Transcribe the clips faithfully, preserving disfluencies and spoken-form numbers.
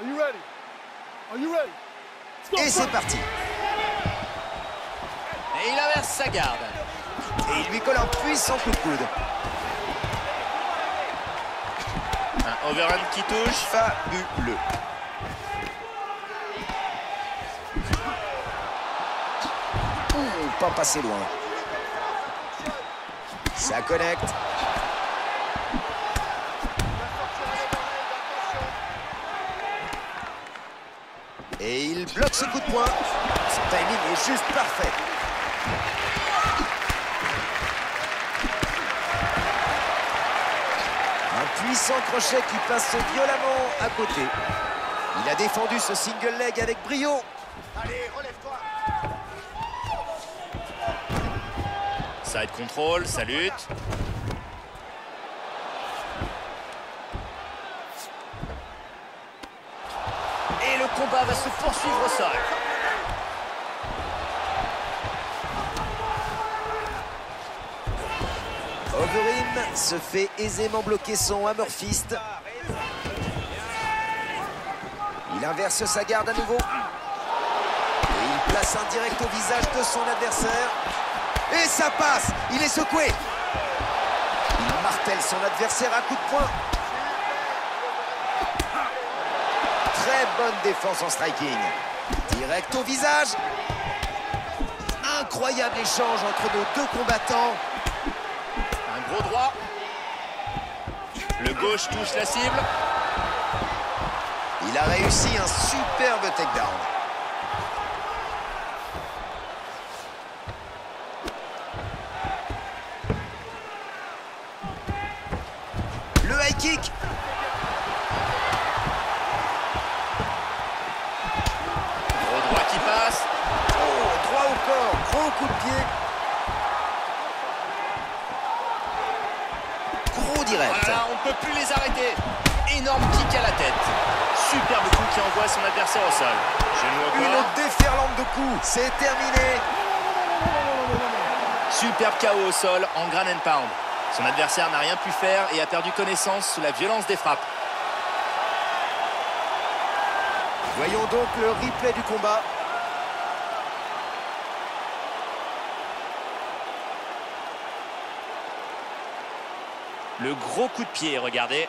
Et c'est parti. Et il inverse sa garde. Et il lui colle un puissant coup de coude. Un overhand qui touche. Fabuleux. Ouh, pas passé loin. Ça connecte. Et il bloque ce coup de poing. Son timing est juste parfait. Un puissant crochet qui passe violemment à côté. Il a défendu ce single leg avec brio. Allez, relève-toi. Side control, ça lutte. Et le combat va se poursuivre au sol. Overeem se fait aisément bloquer son hammer fist. Il inverse sa garde à nouveau. Et il place un direct au visage de son adversaire. Et ça passe. Il est secoué. Il martèle son adversaire à coups de poing. Très bonne défense en striking. Direct au visage. Incroyable échange entre nos deux combattants. Un gros droit. Le gauche touche la cible. Il a réussi un superbe takedown. Le high kick. Gros droit qui passe. Oh, droit au corps, gros coup de pied. Gros direct. Voilà, on ne peut plus les arrêter. Énorme kick à la tête. Superbe coup qui envoie son adversaire au sol. Genou au corps. Une déferlante de coups, c'est terminé. Superbe K O au sol en ground and pound. Son adversaire n'a rien pu faire et a perdu connaissance sous la violence des frappes. Voyons donc le replay du combat. Le gros coup de pied, regardez.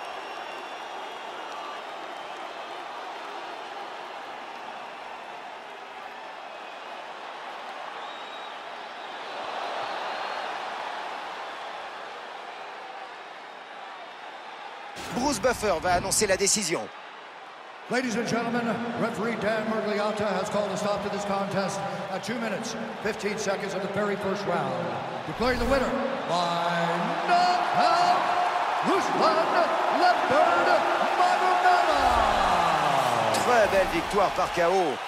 Bruce Buffer va annoncer la décision. Ladies and gentlemen, referee Dan Miragliotta has called a stop to this contest at two minutes, fifteen seconds of the very first round. Declaring the winner by knockout, Ruslan Leopard Magomedov. Très belle victoire par K O.